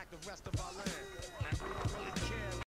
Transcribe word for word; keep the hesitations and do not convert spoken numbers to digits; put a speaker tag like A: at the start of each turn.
A: like the rest of our land. And we don't really